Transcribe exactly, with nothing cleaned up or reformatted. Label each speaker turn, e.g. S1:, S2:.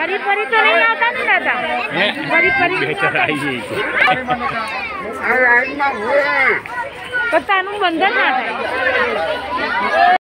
S1: પરી પરી તો નહીં આવતા ને દાદા પરી પરી પોતાનું બંધન ના થાય।